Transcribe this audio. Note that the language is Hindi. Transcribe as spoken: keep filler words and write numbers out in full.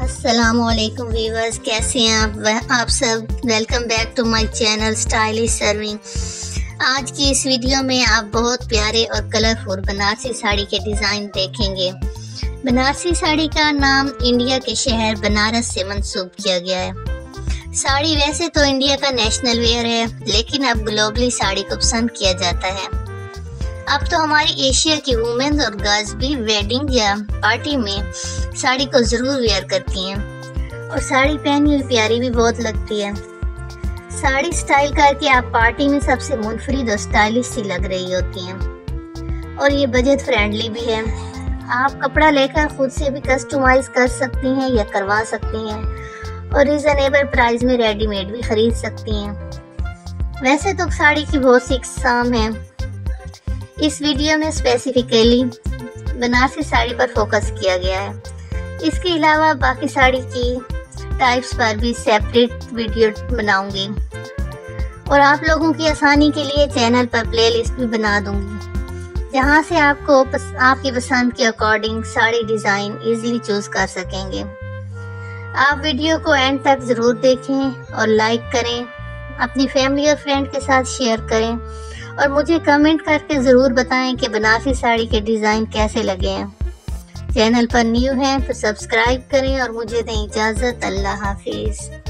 अस्सलामुअलैकुम व्यूअर्स, कैसे हैं आप आप सब। Welcome back to my channel stylish serving. आज की इस वीडियो में आप बहुत प्यारे और कलरफुल बनारसी साड़ी के डिज़ाइन देखेंगे। बनारसी साड़ी का नाम इंडिया के शहर बनारस से मंसूब किया गया है। साड़ी वैसे तो इंडिया का नेशनल वेयर है, लेकिन अब ग्लोबली साड़ी को पसंद किया जाता है। अब तो हमारी एशिया की वुमेन और गर्ल्स भी वेडिंग या पार्टी में साड़ी को ज़रूर वेयर करती हैं और साड़ी पहनी हुई प्यारी भी बहुत लगती है। साड़ी स्टाइल करके आप पार्टी में सबसे मुनफरिद और स्टाइलिश सी लग रही होती हैं और ये बजट फ्रेंडली भी है। आप कपड़ा लेकर खुद से भी कस्टमाइज कर सकती हैं या करवा सकती हैं और रिजनेबल प्राइस में रेडीमेड भी खरीद सकती हैं। वैसे तो साड़ी की बहुत सी इकसाम है। इस वीडियो में स्पेसिफिकली बनारसी साड़ी पर फोकस किया गया है। इसके अलावा बाकी साड़ी की टाइप्स पर भी सेपरेट वीडियो बनाऊंगी और आप लोगों की आसानी के लिए चैनल पर प्लेलिस्ट भी बना दूंगी, जहां से आपको पस, आपकी पसंद के according sari design easily choose कर सकेंगे। आप वीडियो को एंड तक ज़रूर देखें और लाइक करें, अपनी फैमिली और फ्रेंड के साथ शेयर करें और मुझे कमेंट करके ज़रूर बताएं कि बनारसी साड़ी के डिज़ाइन कैसे लगे हैं। चैनल पर न्यू हैं तो सब्सक्राइब करें और मुझे दें इजाज़त। अल्लाह हाफिज़।